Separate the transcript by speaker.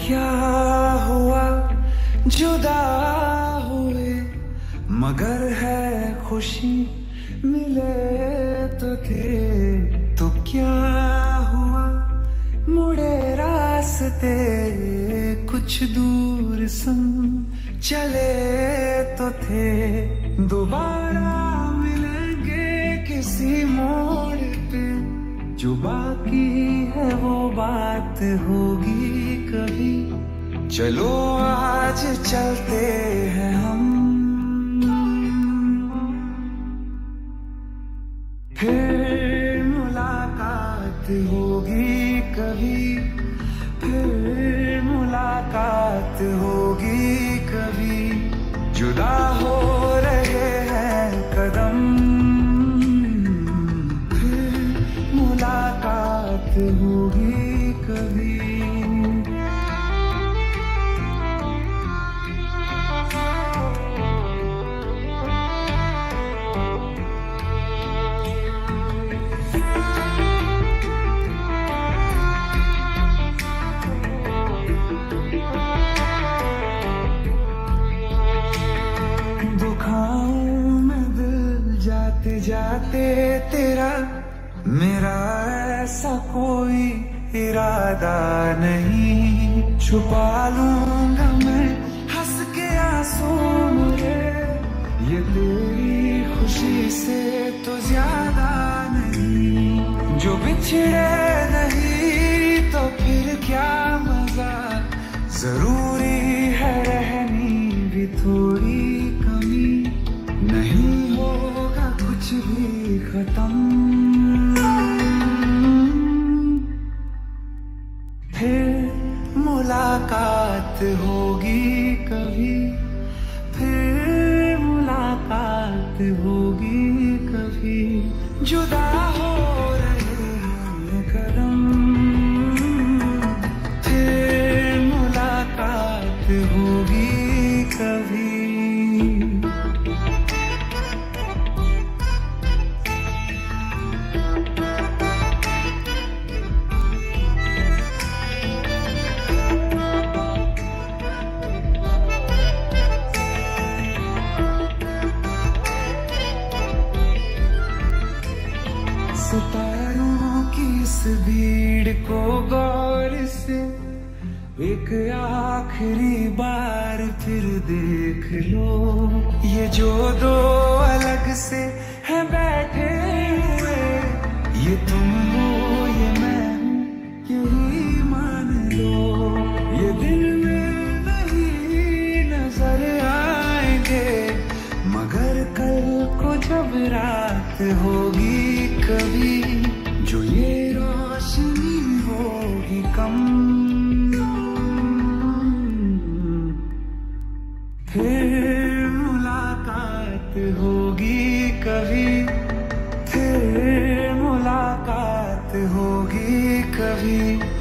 Speaker 1: क्या हुआ जुदा हुए, मगर है खुशी मिले तो थे। तो क्या हुआ मुड़े रास्ते कुछ दूर संग चले तो थे। दोबारा मिलेंगे किसी मोड़ पे, जो बाकी है वो बात होगी कभी। चलो आज चलते हैं हम, फिर मुलाकात होगी कभी। फिर मुलाकात होगी कभी। जुदा हो रहे हैं कदम, फिर मुलाकात होगी कभी। जाते जाते तेरा मेरा ऐसा कोई इरादा नहीं। छुपा लूंगा मैं हंस के आंसू मेरे, ये तेरी खुशी से तो ज्यादा नहीं। जो बिछड़े नहीं तो फिर क्या मजा, जरूरी है रहनी भी थोड़ी कमी। नहीं होगा कुछ भी खत्म, फिर मुलाकात होगी कभी। फिर मुलाकात होगी कभी। जुदा हो रहे हैं कदम, फिर मुलाकात होगी कभी। सितारों की इस भीड़ को गौर से एक आखिरी बार फिर देख लो। ये जो दो अलग से हैं बैठे हुए, ये तुम हो ये मैं हूँ यही मान लो। ये दिन में नहीं नजर आएंगे, मगर कल को जब रात होगी कभी, जो ये रोशनी होगी कम, फिर मुलाकात होगी कभी। फिर मुलाकात होगी कभी।